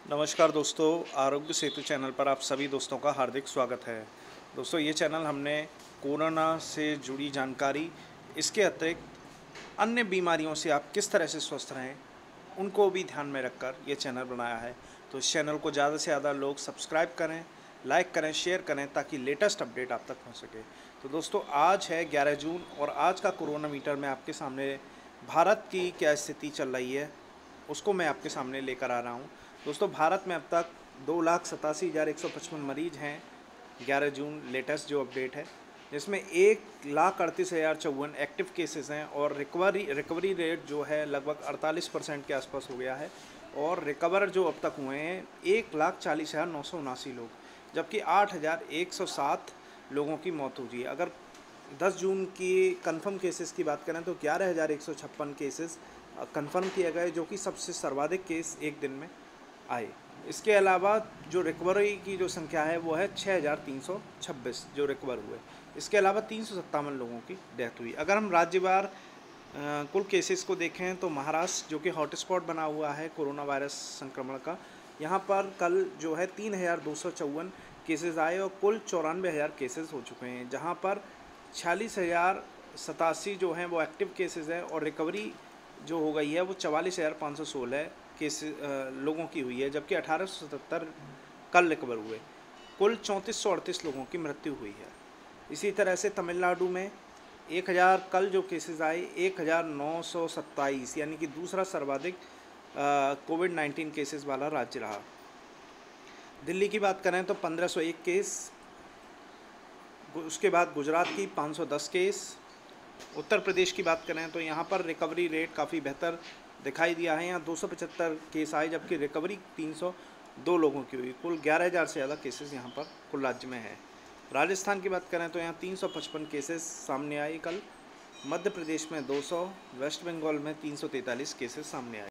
नमस्कार दोस्तों, आरोग्य सेतु चैनल पर आप सभी दोस्तों का हार्दिक स्वागत है। दोस्तों, ये चैनल हमने कोरोना से जुड़ी जानकारी, इसके अतिरिक्त अन्य बीमारियों से आप किस तरह से स्वस्थ रहें, उनको भी ध्यान में रखकर ये चैनल बनाया है। तो इस चैनल को ज़्यादा से ज़्यादा लोग सब्सक्राइब करें, लाइक करें, शेयर करें ताकि लेटेस्ट अपडेट आप तक पहुँच सके। तो दोस्तों, आज है 11 जून और आज का कोरोना मीटर में आपके सामने भारत की क्या स्थिति चल रही है, उसको मैं आपके सामने लेकर आ रहा हूँ। दोस्तों, भारत में अब तक 2,87,155 मरीज हैं 11 जून लेटेस्ट जो अपडेट है, जिसमें 1,38,054 एक्टिव केसेस हैं और रिकवरी रेट जो है लगभग 48% के आसपास हो गया है। और रिकवर जो अब तक हुए हैं 1,40,979 लोग, जबकि 8,107 लोगों की मौत हुई है। अगर 10 जून की कंफर्म केसेस की बात करें तो 11,156 केसेस कंफर्म किए गए, जो कि सबसे सर्वाधिक केस एक दिन में आए। इसके अलावा जो रिकवरी की जो संख्या है वो है 6,326 जो रिकवर हुए। इसके अलावा 357 लोगों की डेथ हुई। अगर हम राज्यवार कुल केसेस को देखें तो महाराष्ट्र, जो कि हॉटस्पॉट बना हुआ है कोरोना वायरस संक्रमण का, यहाँ पर कल जो है 3,254 केसेस आए और कुल 94,000 केसेस हो चुके हैं, जहाँ पर 46,087 जो हैं वो एक्टिव केसेस हैं और रिकवरी जो हो गई है वो 44,516 केस लोगों की हुई है, जबकि 1,877 कल रिकवर हुए। कुल 3,438 लोगों की मृत्यु हुई है। इसी तरह से तमिलनाडु में 1,000 कल जो केसेस आए 1,927, यानी कि दूसरा सर्वाधिक कोविड-19 केसेस वाला राज्य रहा। दिल्ली की बात करें तो 1,501 केस, उसके बाद गुजरात की 510 केस। उत्तर प्रदेश की बात करें तो यहाँ पर रिकवरी रेट काफ़ी बेहतर दिखाई दिया है। यहाँ 275 केस आए, जबकि रिकवरी 302 लोगों की हुई। कुल 11,000 से ज़्यादा केसेस यहाँ पर कुल राज्य में है। राजस्थान की बात करें तो यहाँ 355 केसेस सामने आए कल। मध्य प्रदेश में 200, वेस्ट बंगाल में 343 केसेस सामने आए।